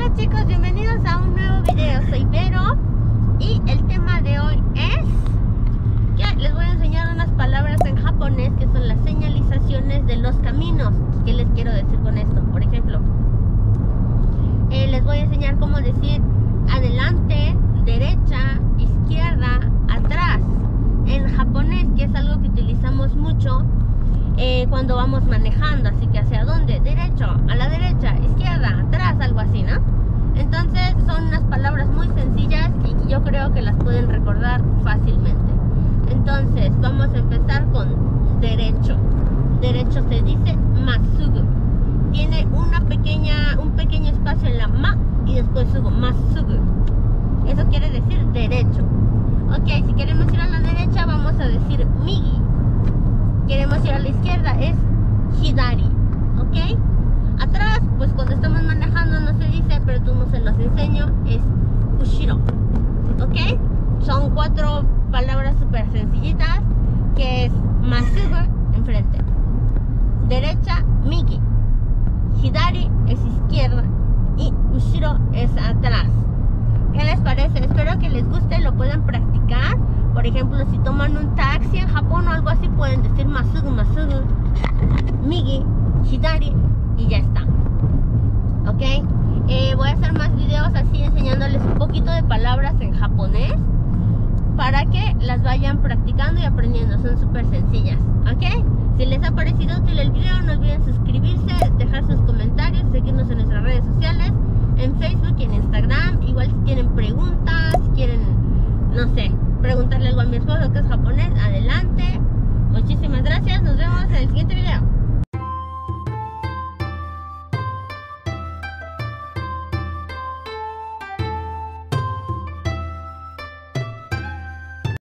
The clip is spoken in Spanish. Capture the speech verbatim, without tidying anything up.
Hola chicos, bienvenidos a un nuevo video. Soy Vero y el tema de hoy es que les voy a enseñar unas palabras en japonés que son las señalizaciones de los caminos. ¿Qué les quiero decir con esto? Por ejemplo, eh, les voy a enseñar cómo decir adelante, derecha, izquierda, atrás en japonés, que es algo que utilizamos mucho eh, cuando vamos manejando. Así que hacia dónde, derecho, a la derecha, izquierda, atrás, algo así, ¿no? Entonces son unas palabras muy sencillas y que yo creo que las pueden recordar fácilmente. Entonces vamos a empezar con derecho. Derecho se dice masugu. Tiene una pequeña, un pequeño espacio en la ma y después sugo, masugu. Eso quiere decir derecho. Ok, si queremos ir a la derecha vamos a decir migi. Queremos ir a la izquierda es hidari. Ok, atrás, pues cuando estamos manejando no se dice, pero tú no se los enseño, es ushiro. Ok, son cuatro palabras súper sencillitas, que es masugu, enfrente, derecha, migi, hidari es izquierda y ushiro es atrás. ¿Qué les parece? Espero que les guste, lo puedan practicar. Por ejemplo, si toman un taxi en Japón o algo así, pueden decir masugu, masugu, migi, hidari y ya está. Ok, eh, voy a hacer más videos así enseñándoles un poquito de palabras en japonés para que las vayan practicando y aprendiendo. Son súper sencillas. Ok, si les ha parecido útil el video, no olviden suscribirse, dejar sus comentarios, seguirnos en nuestras redes sociales, en Facebook y en Instagram. Igual si tienen preguntas, si quieren, no sé, preguntarle algo a mi esposo que es japonés, adelante. Muchísimas gracias, nos vemos en